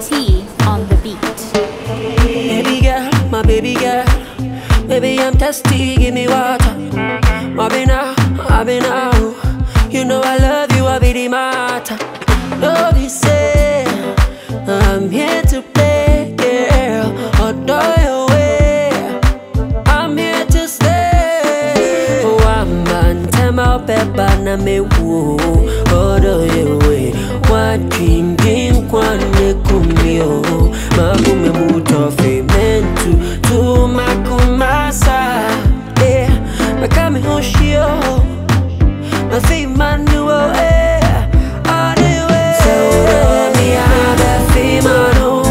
T on the beat. Baby girl, my baby girl, baby I'm thirsty, give me water. I've been out, you know I love you, I be the matter. Love you say, I'm here to play, girl, adore your way, I'm here to stay. Oh, I'm on time, I'll pepper, na me woo, adore your way. What dream, one kumio, magume mutofe mentu, tu makumasa, eh, makame hoshio, mafi manuo, eh, all the way. Sauro mi abe fi manu,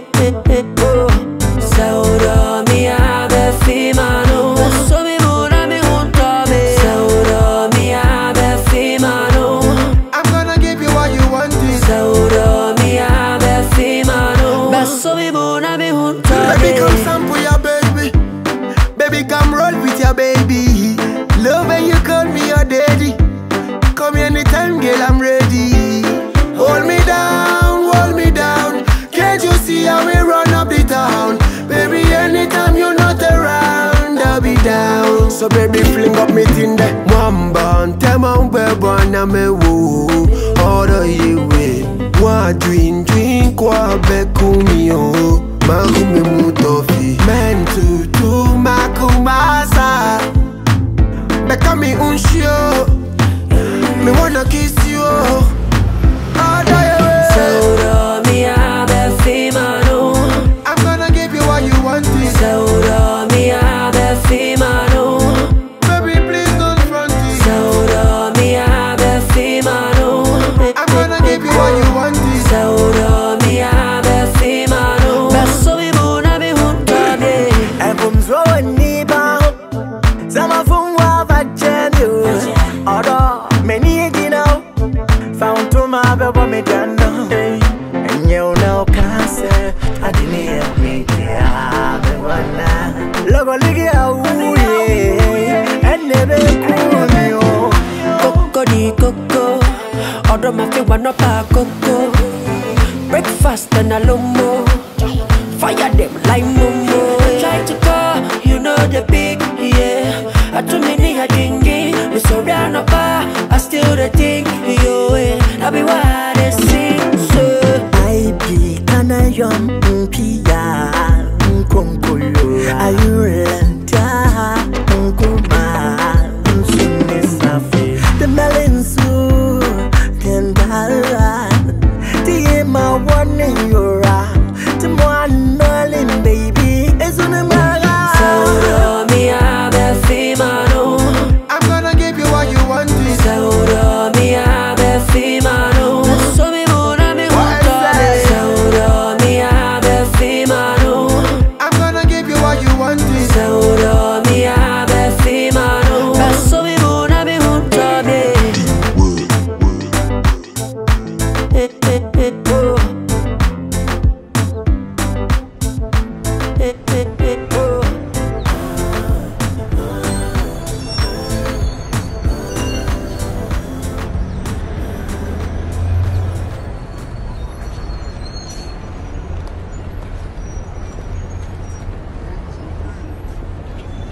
sauro mi abe fi manu, so mi muna mi junto me. Sauro mi abe fi manu, I'm gonna give you what you want. Sauro mi abe fi manu, baso mi muna mi junto me. Baby come sample your baby, baby come roll with your baby. Love when you call me your daddy. Come anytime, girl, I'm ready. Hold me down. Can't you see how we run up the town? Baby, anytime you're not around, I'll be down. So baby, fling up me tinde. Mwamba, tema umbeba na me woo. Order you way. Wa dream kwa bekumio. Magume mutofi. Mentu tu makumasa. Beka mi unshio. Me wanna kiss you. Order you way. Sauro mi abe fi manu, I'm gonna give you what you want. sauro mi abe fi manu, Baby, please don't front it. sauro mi abe fi manu, I'm gonna give you what you want. sauro mi abe fi manu, baso mi muna mi junto me. Everyone's rolling me down. Some of them were bad news. Although many you know, found to my baby me done. And you know cancer, I didn't hear me there. Logo ligi au and never cool. Coco di coco, order my fi wanna pa coco. Breakfast and a lomo, fire them like momo. Try to call, you know the big, yeah. I too many a dingy, me surround a bar, I still the thing, yo, I be why they sing, so. I be kana yom pia nkonkolo ayurenta nkuma nsune safi the melinsu kendala the ma one yora the one merlin baby isn't mala Sauro mi abe fi manu, I'm gonna give you what you want. sauro mi abe fi manu, so mi muna mi junto me. Sauro mi abe fi manu, I'm gonna give you what you want. sauro mi abe fi manu, baso mi muna mi junto me.